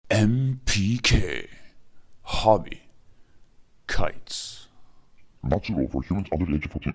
MPK Hobby Kites. Not suitable for humans under the age of 14.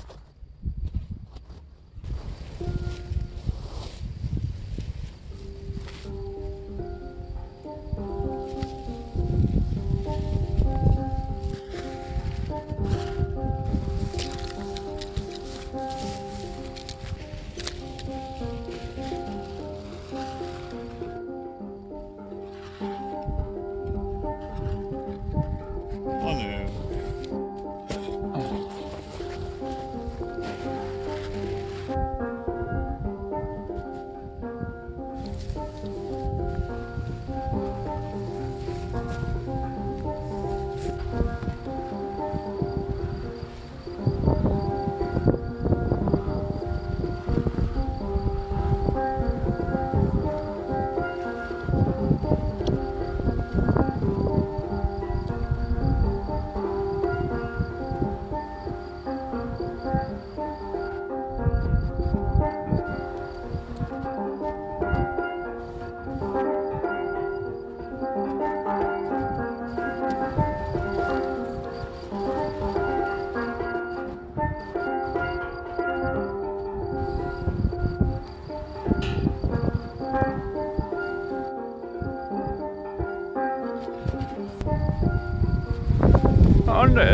Oh no!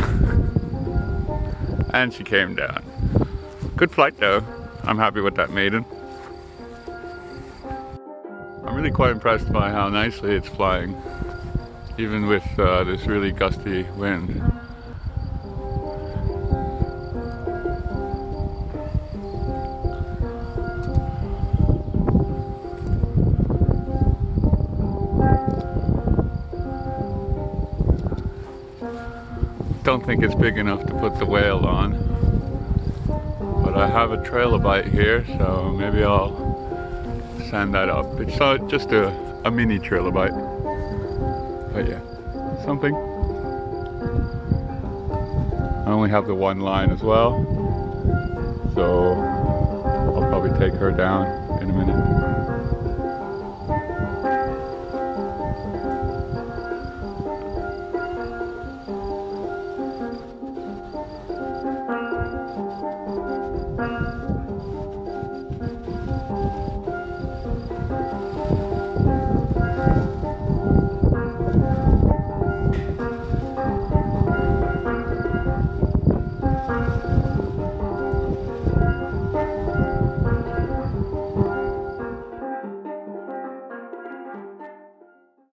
And she came down. Good flight though. I'm happy with that maiden. I'm really quite impressed by how nicely it's flying, even with this really gusty wind. Don't think it's big enough to put the whale on, but I have a trilobite here, so maybe I'll sand that up. It's just a mini trilobite, but yeah, something. I only have the one line as well, so I'll probably take her down in a minute.